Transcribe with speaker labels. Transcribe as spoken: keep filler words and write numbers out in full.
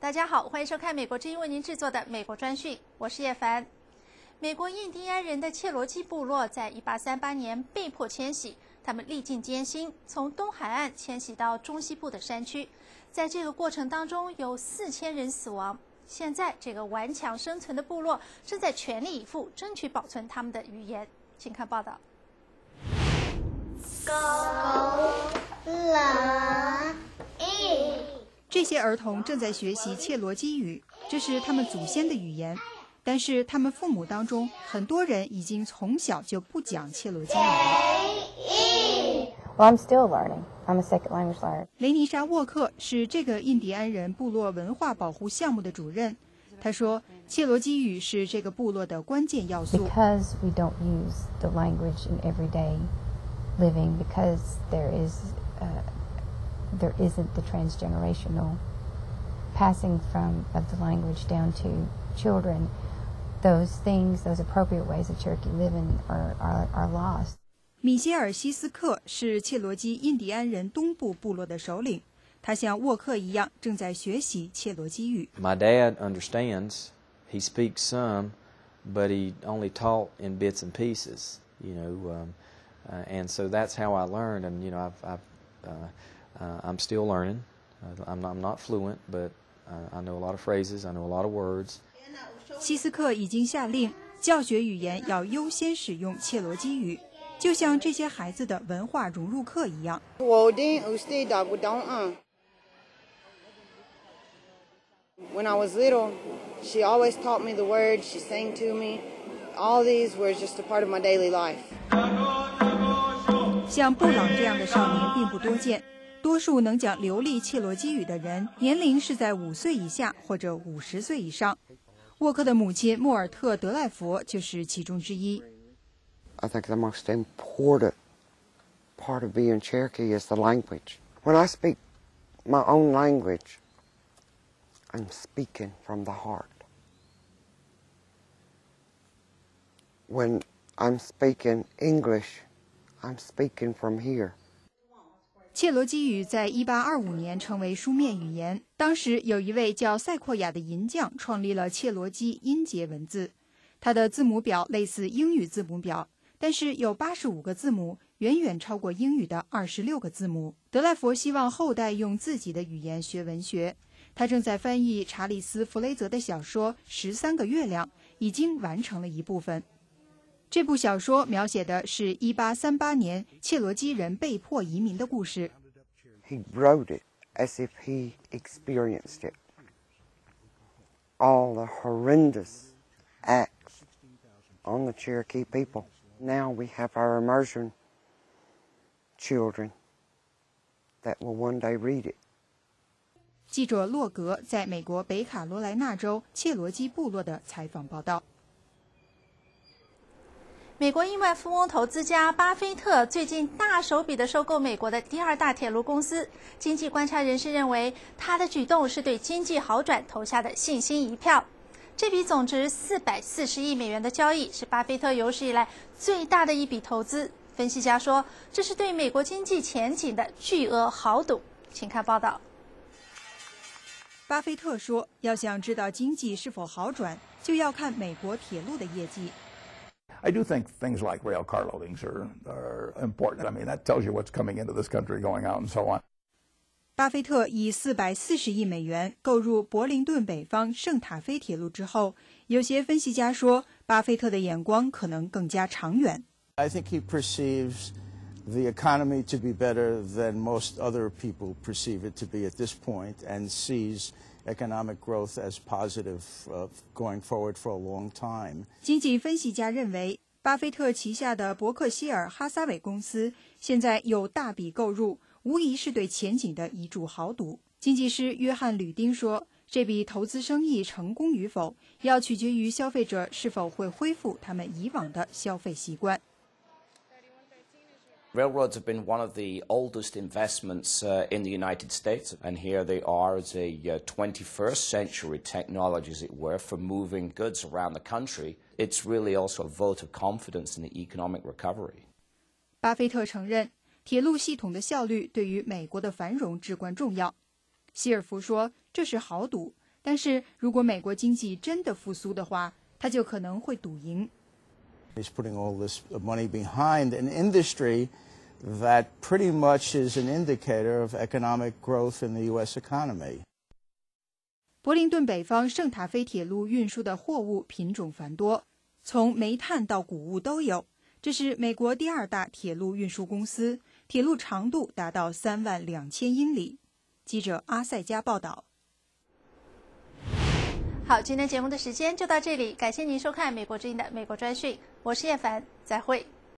Speaker 1: 大家好，欢迎收看美国之音为您制作的美国专讯，我是叶凡。美国印第安人的切罗基部落在一八三八年被迫迁徙，他们历尽艰辛，从东海岸迁徙到中西部的山区。在这个过程当中，有四千人死亡。现在，这个顽强生存的部落正在全力以赴争取保存他们的语言。请看报道。
Speaker 2: 这些儿童正在学习切罗基语，这是他们祖先的语言。但是他们父母当中很多人已经从小就不讲切罗基语了。
Speaker 3: Well, I'm still learning. I'm a second language learner.
Speaker 2: 雷尼莎·沃克是这个印第安人部落文化保护项目的主任。他说，切罗基语是这个部落的关键要素。
Speaker 3: Because we don't use the language in everyday living, because there is, uh, there isn't the transgenerational passing from of the language down to children. Those things, those appropriate ways of Cherokee living are, are, are lost.
Speaker 2: 米歇尔·希斯克是切罗基印第安人东部部落的首领，他像沃克一样正在学习切罗基语。
Speaker 4: My dad understands. He speaks some, but he only taught in bits and pieces. You know, um, uh, and so that's how I learned. And you know, I've, I've, uh, uh, I'm still learning. Uh, I'm not, I'm not fluent, but uh, I know a lot of phrases. I know a lot of words.
Speaker 2: 希斯克已经下令，教学语言要优先使用切罗基语，就像这些孩子的文化融入课一样。
Speaker 5: When I was little, she always taught me the words, she sang to me. All these were just a part of my daily life.
Speaker 2: 像布朗这样的少年并不多见，多数能讲流利切罗基语的人，年龄是在五岁以下或者五十岁以上。沃克的母亲莫尔特·德赖佛就是其中之一。
Speaker 6: I think the most important part of being Cherokee is the language. When I speak my own language, I'm speaking from the heart. When I'm speaking English, I'm speaking from here.
Speaker 2: 切罗基语在一八二五年成为书面语言，当时有一位叫塞阔亚的银匠创立了切罗基音节文字，它的字母表类似英语字母表，但是有八十五个字母，远远超过英语的二十六个字母。德赖佛希望后代用自己的语言学文学，他正在翻译查理斯·弗雷泽的小说《十三个月亮》，已经完成了一部分。这部小说描写的是一八三八年切罗基人被迫移民的故事。
Speaker 6: He wrote it as if he experienced it. All the horrendous acts on the Cherokee people. Now we have our immersion children that will one day read it.
Speaker 2: 记者洛格在美国北卡罗来纳州切罗基部落的采访报道。
Speaker 1: 美国亿万富翁投资家巴菲特最近大手笔地收购美国的第二大铁路公司。经济观察人士认为，他的举动是对经济好转投下的信心一票。这笔总值四百四十亿美元的交易是巴菲特有史以来最大的一笔投资。分析家说，这是对美国经济前景的巨额豪赌。请看报道。
Speaker 2: 巴菲特说，要想知道经济是否好转，就要看美国铁路的业绩。
Speaker 7: I do think things like rail car loadings are, are important. I mean, that tells you what's coming into this country, going out, and so on.
Speaker 2: 巴菲特以四百四十亿美元购入柏林顿北方圣塔菲铁路之后，有些分析家说，巴菲特的眼光可能更加长远。
Speaker 8: I think he perceives the economy to be better than most other people perceive it to be at this point, and sees economic growth as positive uh, going forward for a long time.
Speaker 2: 经济分析家认为，巴菲特旗下的伯克希尔哈撒韦公司现在有大笔购入，无疑是对前景的一注豪赌。经济师约翰·吕丁说，这笔投资生意成功与否，要取决于消费者是否会恢复他们以往的消费习惯。
Speaker 9: Railroads have been one of the oldest investments uh, in the United States, and here they are as a uh, twenty-first century technology, as it were, for moving goods around the country. It's really also a vote of confidence in the economic recovery.
Speaker 2: 巴菲特承认，铁路系统的效率对于美国的繁荣至关重要。希尔弗说，这是豪赌， 但是如果美国经济真的复苏的话，他就可能会赌赢。
Speaker 8: He's putting all this money behind an industry that pretty much is an indicator of economic growth in the U S economy.
Speaker 2: 柏林顿北方圣塔菲铁路运输的货物品种繁多，从煤炭到谷物都有。这是美国第二大铁路运输公司，铁路长度达到三万两千英里。记者阿塞加报道。
Speaker 1: 好，今天节目的时间就到这里，感谢您收看美国之音的美国专讯，我是叶凡，再会。